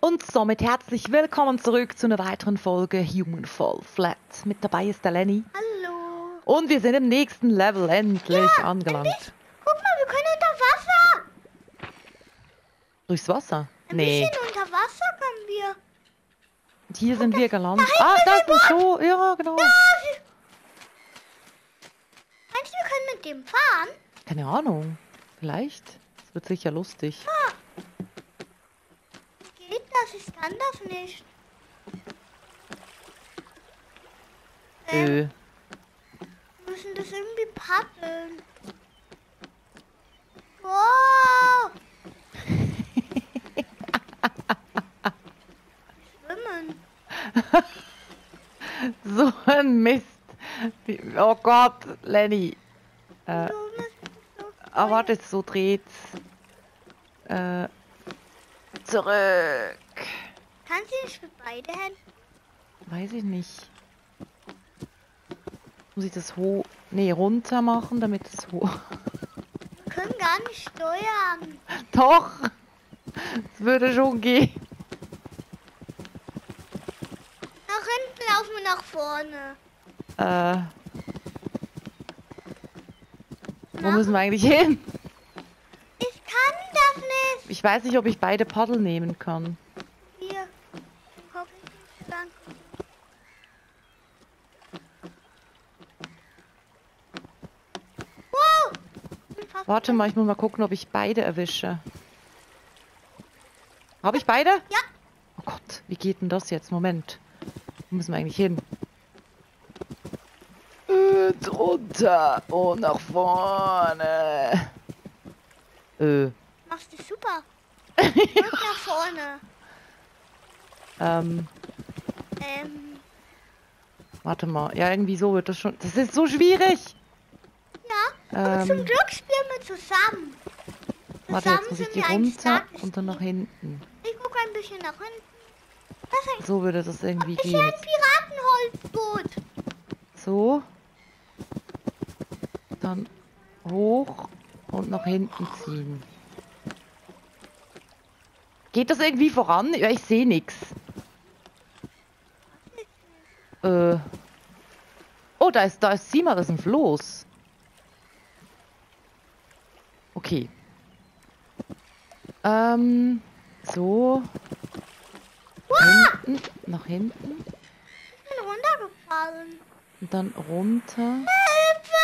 Und somit herzlich willkommen zurück zu einer weiteren Folge Human Fall Flat. Mit dabei ist der Lenny. Hallo. Und wir sind im nächsten Level endlich angelangt. Guck mal, wir können unter Wasser. Durchs Wasser? Ein Nee. bisschen unter Wasser können wir. Und hier sind wir gelandet. da Da ist hinten ein ist ein Show. Ja, genau. Meinst du, wir können mit dem fahren? Keine Ahnung. Vielleicht. Das wird sicher lustig. Geht das? Ich kann das nicht. Wir müssen das irgendwie paddeln. Wow. Schwimmen. So ein Mist. Oh Gott, Lenny. Warte, so dreht's. Zurück. Kannst du nicht mit beide Händen? Weiß ich nicht. Muss ich das runter machen, damit es hoch... Wir können gar nicht steuern. Doch! Es würde schon gehen. Nach hinten laufen wir nach vorne. Wo müssen wir eigentlich hin? Ich kann das nicht. Ich weiß nicht, ob ich beide Paddel nehmen kann. Hier. Guck ich nicht lang. Wow. Warte mal, ich muss mal gucken, ob ich beide erwische. Habe ich beide? Ja. Oh Gott, wie geht denn das jetzt? Moment. Wo müssen wir eigentlich hin? Und runter und nach vorne. Machst du super. Und nach vorne. Warte mal. Ja, irgendwie so wird das schon. Das ist so schwierig. Ja, aber zum Glück spielen wir zusammen. Warte, jetzt muss ich die runter und dann nach hinten. Ich gucke ein bisschen nach hinten. So würde das irgendwie Ich sehe gehen. ein Piratenholzboot. So. Dann hoch und nach hinten ziehen. Geht das irgendwie voran? Ja, ich sehe nichts. Oh, da ist sieh mal, das ist ein Floß. Okay. So. Hinten, nach hinten. Ich bin runtergefallen. Und dann runter. Hilfe!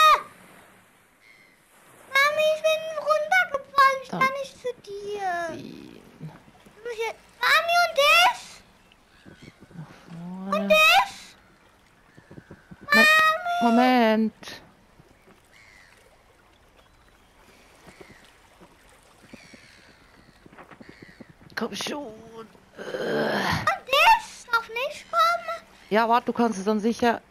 Mami, ich bin runtergefallen. Ich Dann kann nicht zu dir. ziehen. Mami, und das? Vorne. Und das? Moment. Komm schon. Und das? Darf nicht kommen? Ja, warte, du kannst es dann sicher...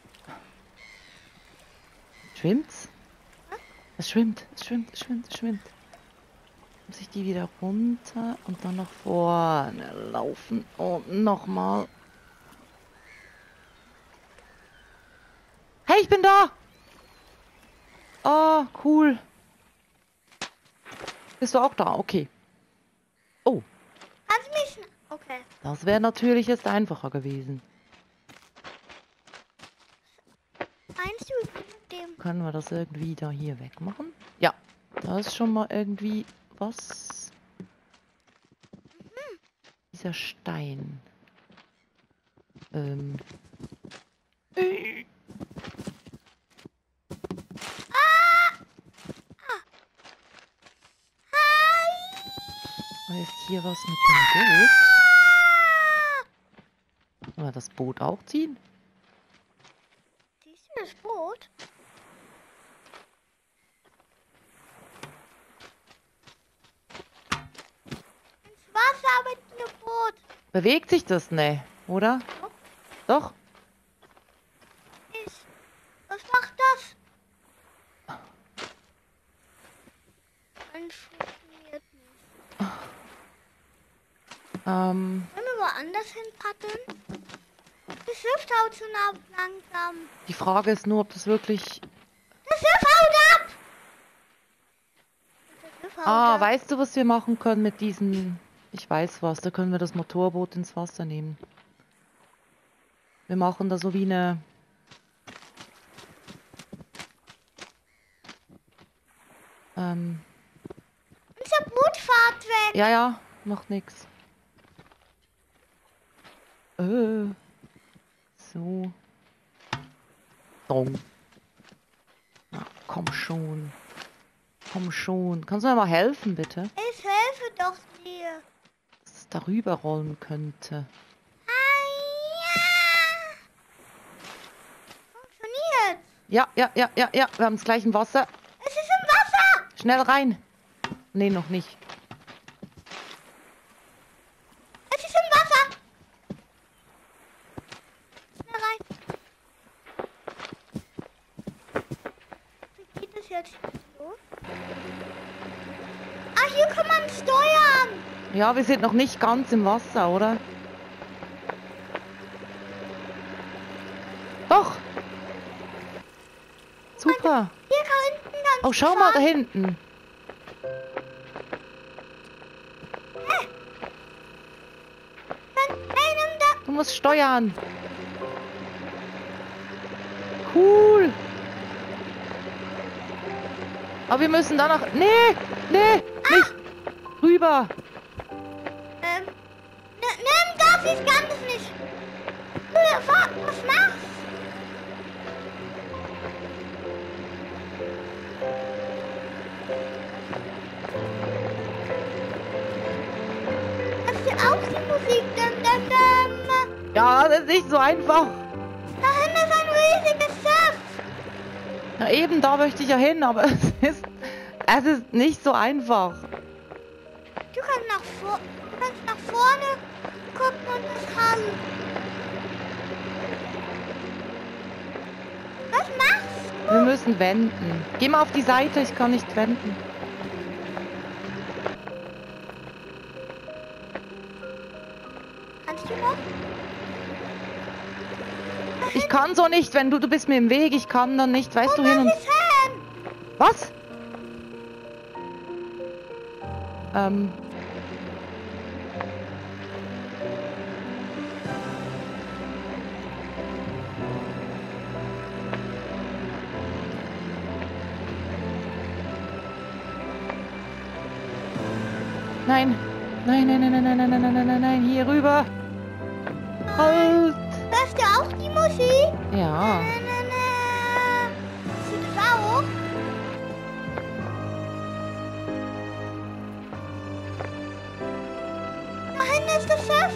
Schwimmt's? Es schwimmt, es schwimmt, es schwimmt, es schwimmt. Muss ich die wieder runter und dann nach vorne laufen und nochmal. Hey, ich bin da! Oh, cool. Bist du auch da? Okay. Oh, Kannst du mich... Okay. das wäre natürlich jetzt einfacher gewesen. Meinst du mit dem... Können wir das irgendwie da hier wegmachen? Ja, da ist schon mal irgendwie was. Dieser Stein. Ist hier was mit dem Boot? Wollen wir das Boot auch ziehen? Siehst du das Boot? Ins Wasser mit dem Boot. Bewegt sich das? Ne, oder? Doch? Was macht das? Funktioniert nicht. Können wir woanders hin paddeln? Das Schiff haut schon ab langsam. Die Frage ist nur, ob das wirklich... Das Schiff haut ab! Das Schiff haut ab. Weißt du, was wir machen können mit diesen Ich weiß was, da können wir das Motorboot ins Wasser nehmen. Wir machen da so wie eine... Unser Boot fährt weg. Ja, ja, macht nix. So. So. Na, komm schon. Komm schon. Kannst du mir mal helfen, bitte? Ich helfe doch dir. Dass es darüber rollen könnte. Ja. Funktioniert. Ja. Wir haben es gleich im Wasser. Es ist im Wasser. Schnell rein. Nee, noch nicht. Es ist im Wasser. Schnell rein. Wie geht es jetzt so? Ah, hier kann man steuern. Ja, wir sind noch nicht ganz im Wasser, oder? Doch. Super. Hier hinten kannst Oh, schau mal da hinten. Hey, nimm da. Du musst steuern. Cool. Aber wir müssen da noch... Nee, nicht. Rüber. Nimm das, ich kann das nicht. Was machst du? Hast du auch die Musik? Ja, das ist nicht so einfach. Da hinten ist ein riesiges Schiff. Ja, eben, da möchte ich ja hin, aber es ist nicht so einfach. Du kannst nach vorne gucken und das kann. Was machst du? Wir müssen wenden. Geh mal auf die Seite, ich kann nicht wenden. Kannst du noch? Ich kann so nicht, wenn du bist mir im Weg, ich kann dann nicht, weißt du, hin und... Ist hin. Was? Nein, hier rüber. Halt. Hörst du auch die Musik? Ja. Siehst du das auch? Da hinten ist das Schiff.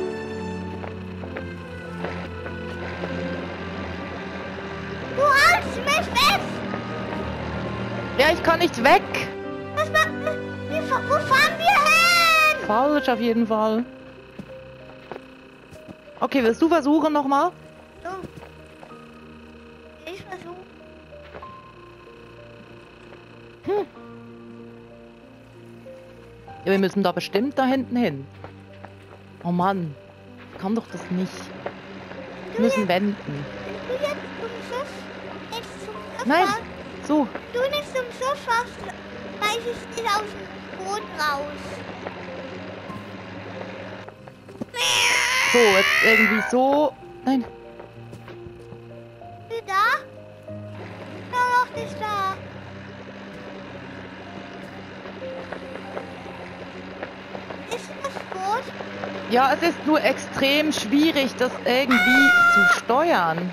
Du hältst mich fest. Ja, ich kann nicht weg. Wo fahren wir hin? Falsch auf jeden Fall. Okay, willst du versuchen nochmal? So. Ich versuche. Ja, wir müssen da bestimmt da hinten hin. Oh Mann, ich kann doch das nicht. Wir müssen wenden. Du jetzt zum Schiff? Nicht zum Schiff? Nein, Was? so. Du nicht zum Schiff hast, weiß ich nicht aus dem Boot raus. So, jetzt irgendwie so. Nein. Bist du da? Ja, noch nicht da. Ist das Boot? Ja, es ist nur extrem schwierig, das irgendwie zu steuern.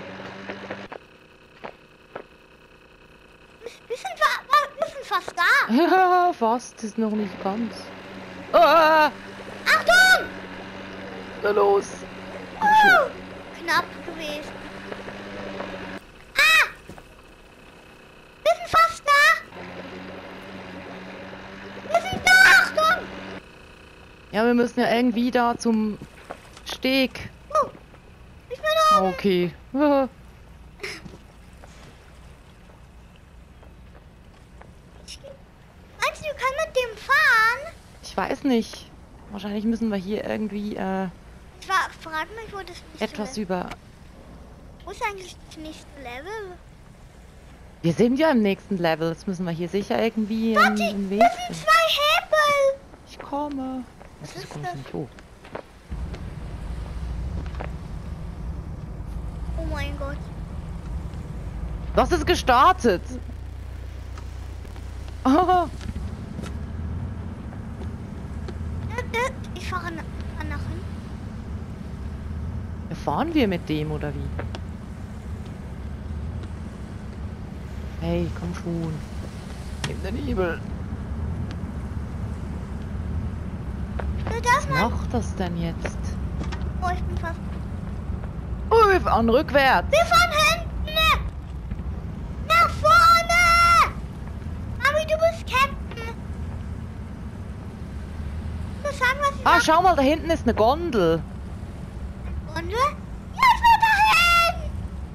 Wir sind fast da. Ja, fast. Ist noch nicht ganz. Ah, Achtung! na los. Knapp gewesen. Ah! Wir sind fast da. Wir sind da. Achtung! Ja, wir müssen ja irgendwie da zum Steg. Ich bin oben. Okay. Meinst du, du kannst mit dem fahren? Ich weiß nicht. Wahrscheinlich müssen wir hier irgendwie Frag mich, wo das nächste etwas Level. über... Wo ist eigentlich das nächste Level? Wir sind ja im nächsten Level. Jetzt müssen wir hier sicher irgendwie Warte, einen Weg das sind finden. 2 Hebel. Ich komme. Was Wieso ist komme ich das? nicht hoch? Oh mein Gott. Das ist gestartet. Oh, Ich fahre nach hinten. fahren wir mit dem oder wie? Hey, komm schon. Nimm den Hebel. Du Was darfst mal. macht das denn jetzt? Oh, ich bin fast. Oh, wir fahren rückwärts. Wir fahren hinten! Nach vorne! Mami, du bist Captain. Du musst sagen, was ich Ah, schau mal, da hinten ist eine Gondel. Gondel? Ja, ich will dahin!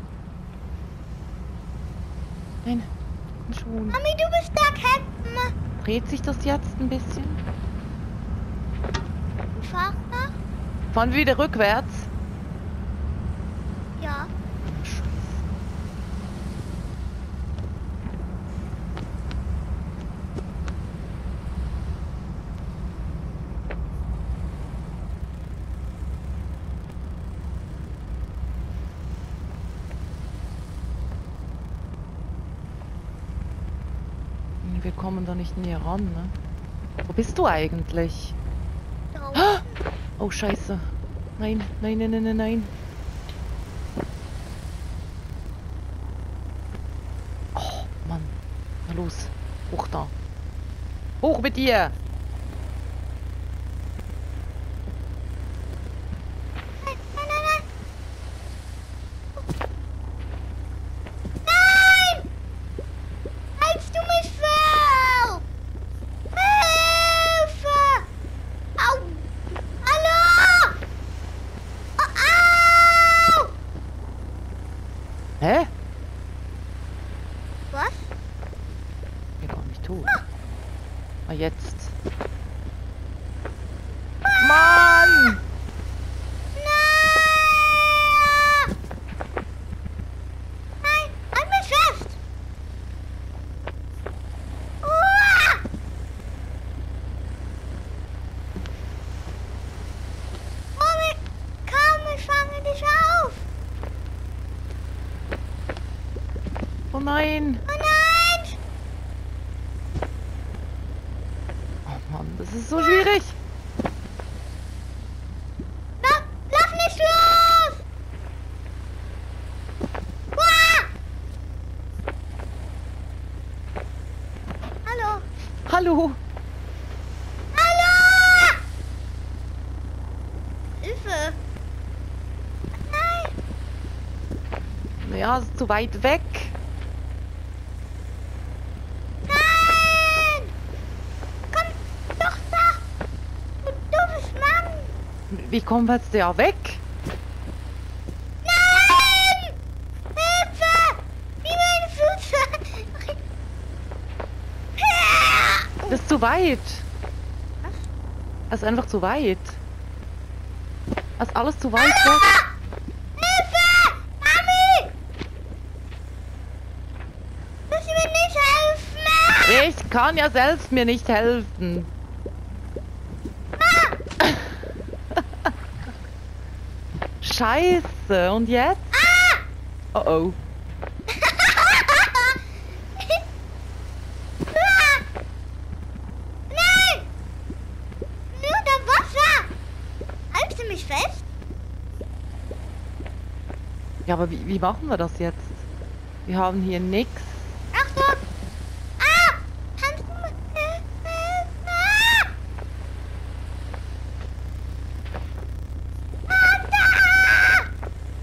Nein, komm schon. Mami, du bist der Captain. Dreht sich das jetzt ein bisschen? Ich fahr nach? Fahren wir wieder rückwärts? Ja. Scheiße. Wir kommen da nicht näher ran, ne? Wo bist du eigentlich? Draußen. Oh, scheiße. Nein, nein, nein, nein, nein, nein. Oh, Mann. Na los. Hoch da. Hoch mit dir! Nein, nein, nein, nein. Nein! Hältst du mich fest? Hilfe! Au! Hallo! Oh, au! Hä? Was? Ich bin gar nicht tot. Ah, jetzt. Mann! Nein! Nein, halt mich fest! Uah! Mami, komm, ich fange dich auf! Oh nein! Oh nein! Oh Mann, das ist so schwierig! Lauf nicht los! Uah! Hallo? Hallo! Hallo! Hilfe! Nein! Ja, ist zu weit weg. Nein! Komm doch da! Du doofes Mann! Wie kommen wir jetzt da weg? Nein! Hilfe! Wie meine Füße! Das ist zu weit. Was? Das ist einfach zu weit. Das ist alles zu weit weg. Hilfe! Mami! Müssen wir nicht helfen? Ich kann ja selbst mir nicht helfen. Scheiße, und jetzt? Oh oh. Nein! Nur der Wasser! Hältst du mich fest? Ja, aber wie machen wir das jetzt? Wir haben hier nix. Achtung! Ah! Kannst du mir helfen? Ah! Ah, da!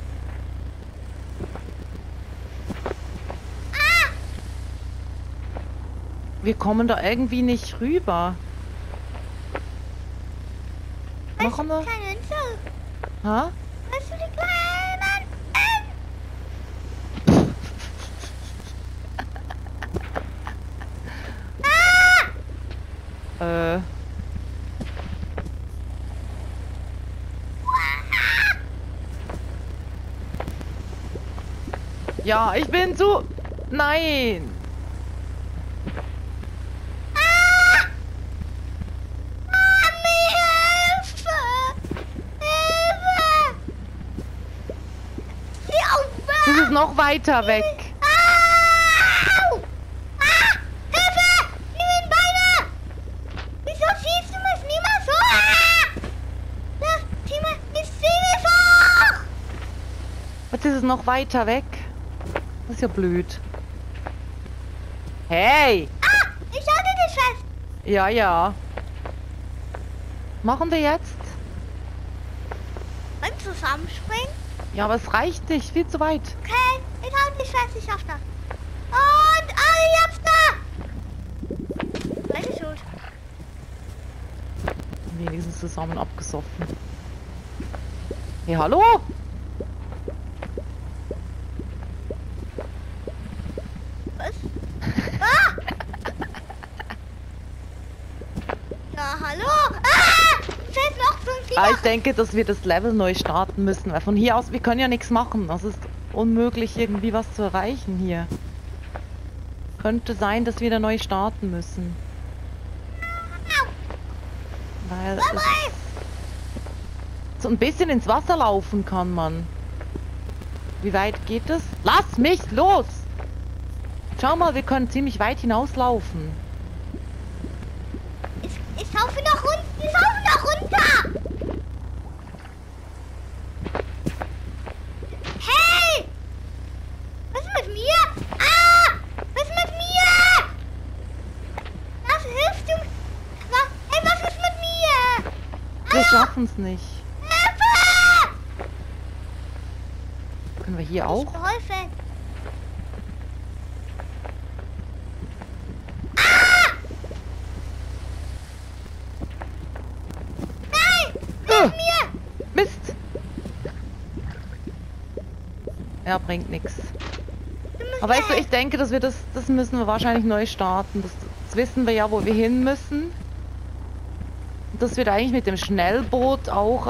Ah! Wir kommen da irgendwie nicht rüber. Machen wir? Keine Insel. Ha? Weißt du, die kleinen? Äh. Ja, ich bin zu... Nein. Mami, noch weiter weg. Au! Ah! Hilfe! Nimm ihn Beine! Wieso ziehst du mich nie mal so? Ah! Das Thema ist ziemlich hoch! Jetzt ist es noch weiter weg. Das ist ja blöd. Hey! Ah! Ich halte dich fest! Ja, ja. Machen wir jetzt? Und zusammenspringen? Ja, aber es reicht nicht. Viel zu weit. Okay, ich halte dich fest, ich schaff das. Und alle jetzt da! Meine Schuld. Wenigstens zusammen abgesoffen. Hey, hallo? Was? Ah! Ja, hallo? Ah! Fällt noch 5 Tiere. Aber ich denke, dass wir das Level neu starten müssen, weil von hier aus, wir können ja nichts machen. Das ist unmöglich, irgendwie was zu erreichen hier. Könnte sein, dass wir da neu starten müssen. Weil es so ein bisschen ins Wasser laufen kann man. Wie weit geht es? Lass mich los! Schau mal, wir können ziemlich weit hinauslaufen. Ich laufe noch runter! Ich laufe noch runter! Hey! Was ist mit mir? Ah! Was ist mit mir? Was hilfst du? Hey, was ist mit mir? Wir schaffen es nicht. Hilfe! Können wir hier Ich auch? geholfen. Mist! Ja, bringt nichts. Aber weißt du, ich denke, dass wir das müssen wir wahrscheinlich neu starten. Das wissen wir ja, wo wir hin müssen. Und dass wir da eigentlich mit dem Schnellboot auch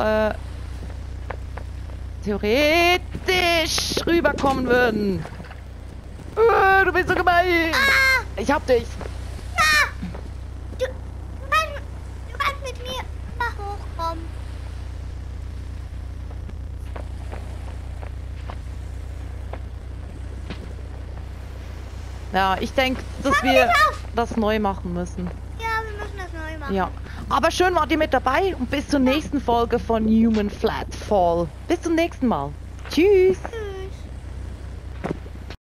theoretisch rüberkommen würden. Du bist so gemein! Ich hab dich! Du kannst mit mir da hochkommen. Ja, ich denke, dass Fang wir mich auf! das neu machen müssen. Ja, wir müssen das neu machen. Ja. Aber schön wart ihr mit dabei und bis zur nächsten Folge von Human Flat Fall. Bis zum nächsten Mal. Tschüss! Tschüss.